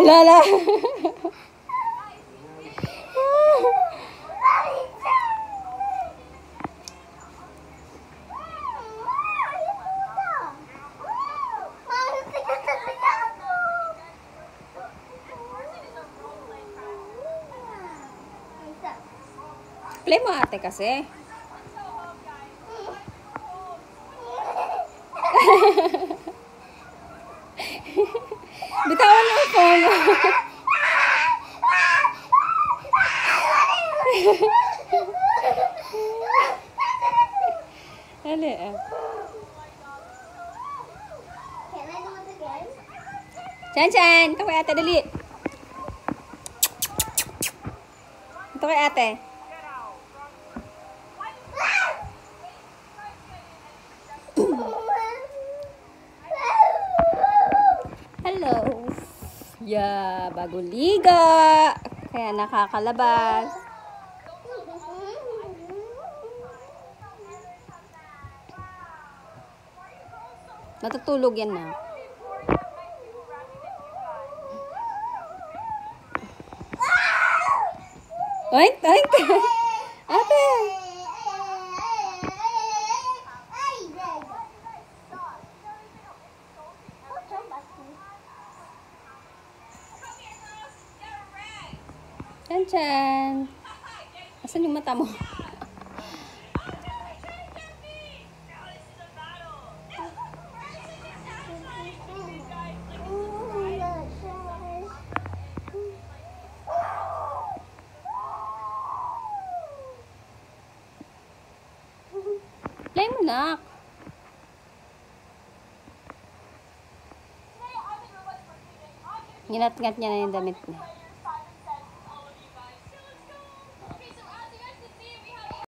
Lala. Play mo ate kasi. Bitawan mo ang phone. Dali ah. Can I do it again? Chan, ito kay ate, dali. Ito kay ate. Hello. Yeah, bago liga. Kaya nakakalabas. Natutulog yan na. Oink, oink. Ate. Chan. Asan yung mata mo? Play mo na. Ginat-ngat niya na yung damit niya.